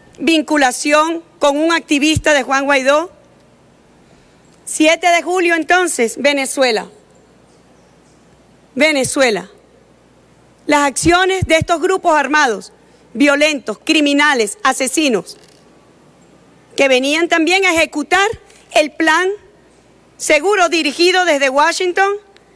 vinculación con un activista de Juan Guaidó. 7 de julio entonces, Venezuela. Venezuela. Las acciones de estos grupos armados, violentos, criminales, asesinos, que venían también a ejecutar el plan seguro dirigido desde Washington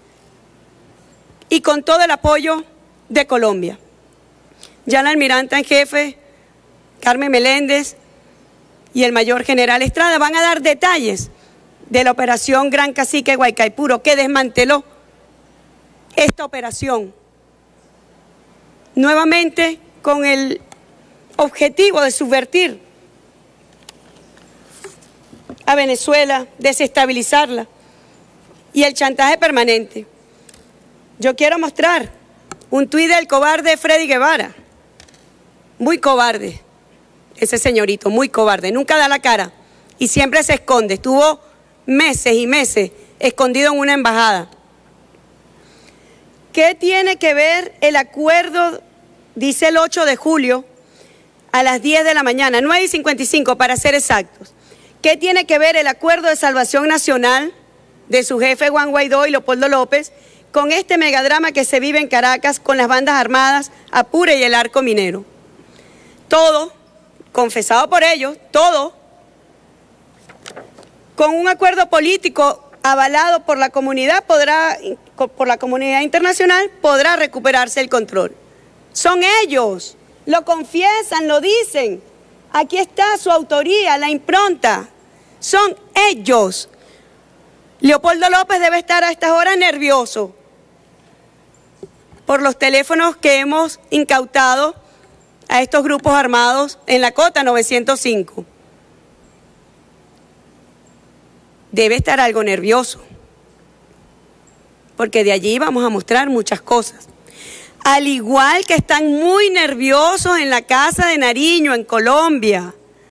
y con todo el apoyo de Colombia. Ya la almiranta en jefe, Carmen Meléndez, y el mayor general Estrada van a dar detalles de la operación Gran Cacique Guaycaipuro, que desmanteló esta operación, nuevamente con el objetivo de subvertir a Venezuela, desestabilizarla, y el chantaje permanente. Yo quiero mostrar un tuit del cobarde Freddy Guevara, muy cobarde, ese señorito, muy cobarde, nunca da la cara y siempre se esconde, estuvo meses y meses escondido en una embajada. ¿Qué tiene que ver el acuerdo? Dice el 8 de julio a las 10 de la mañana, 9:55 para ser exactos. ¿Qué tiene que ver el acuerdo de salvación nacional de su jefe Juan Guaidó y Leopoldo López con este megadrama que se vive en Caracas con las bandas armadas Apure y el Arco Minero? Todo, confesado por ellos, todo, con un acuerdo político avalado por la comunidad internacional, podrá recuperarse el control. Son ellos, lo confiesan, lo dicen. Aquí está su autoría, la impronta. Son ellos. Leopoldo López debe estar a estas horas nervioso por los teléfonos que hemos incautado a estos grupos armados en la Cota 905. Debe estar algo nervioso, porque de allí vamos a mostrar muchas cosas. Al igual que están muy nerviosos en la Casa de Nariño, en Colombia.